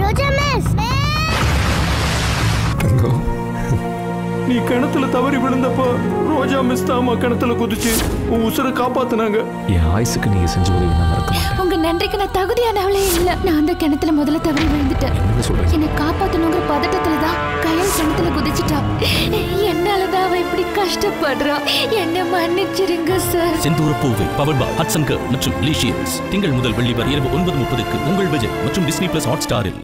ரோஜா miss நீ கிணத்துல தவறி விழுந்தப்போ ரோஜா மிஸ் தாமா கிணத்துல குதிச்சு உன் உசுரை காப்பாத்துனாங்க. என் ஆயுசுக்கு நீங்க செஞ்ச உதவி நான் மறக்க மாட்டேன். உங்க நன்றிக்கு நான் தகுதியானவளே இல்ல. நான் அந்த கிணத்துல முதல்ல தவறி விழுந்துட்டேன். என்ன சொல்றீங்க? என்னை காப்பாத்தணுங்கிற பதட்டத்துலதான் கயல் கிணத்துல குதிச்சுட்டா. என்னாலதான் அவ இப்படி கஷ்டப்படுறா. என்ன மன்னிச்சிருங்க சார். செந்தூர பூவை பவர் பா ஹட்சன் கர் மற்றும் லீஷியஸ் திங்கள் முதல் வெள்ளி வரை இரவு 9:30க்கு உங்கள் விஜய் மற்றும் டிஸ்னி பிளஸ் ஹாட் ஸ்டாரில்.